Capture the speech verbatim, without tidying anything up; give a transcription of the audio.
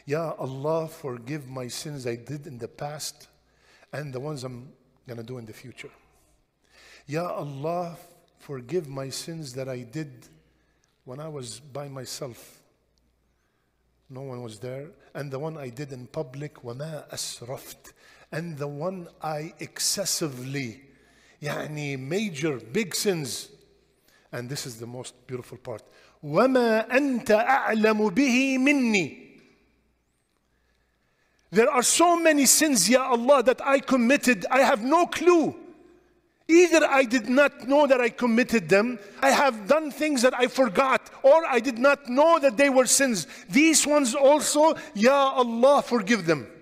Ya Allah, forgive my sins I did in the past and the ones I'm going to do in the future. Ya Allah, forgive my sins that I did when I was by myself. No one was there. And the one I did in public, وَمَا أَسْرَفْتَ. And the one I excessively, يعني major, big sins. And this is the most beautiful part. وَمَا أَنْتَ أَعْلَمُ بِهِ مِنِّي. There are so many sins, Ya Allah, that I committed. I have no clue. Either I did not know that I committed them, I have done things that I forgot, or I did not know that they were sins. These ones also, Ya Allah, forgive them.